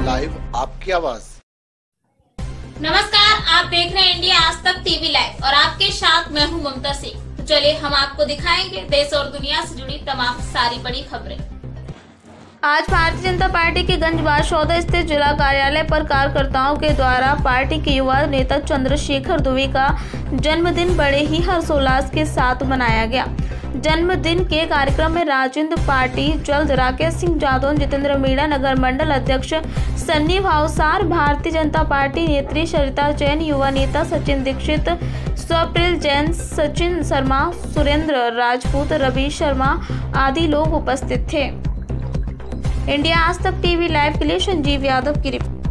Live आपकी आवाज। नमस्कार, आप देख रहे हैं इंडिया आज तक टीवी लाइव और आपके साथ मैं हूं ममता सिंह। तो चलिए हम आपको दिखाएंगे देश और दुनिया से जुड़ी तमाम सारी बड़ी खबरें। आज भारतीय जनता पार्टी के गंजबाज सौदा स्थित जिला कार्यालय पर कार्यकर्ताओं के द्वारा पार्टी के युवा नेता चंद्रशेखर दुबे का जन्मदिन बड़े ही हर्षोल्लास के साथ मनाया गया। जन्मदिन के कार्यक्रम में राजेंद्र पार्टी जल्द, राकेश सिंह जादव, जितेंद्र मीणा, नगर मंडल अध्यक्ष सन्नी भावसार, भारतीय जनता पार्टी नेत्री सरिता जैन, युवा नेता सचिन दीक्षित, स्वप्निल जैन, सचिन शर्मा, सुरेंद्र राजपूत, रवि शर्मा आदि लोग उपस्थित थे। इंडिया आज तक टीवी लाइव के लिए संजीव यादव की रिपोर्ट।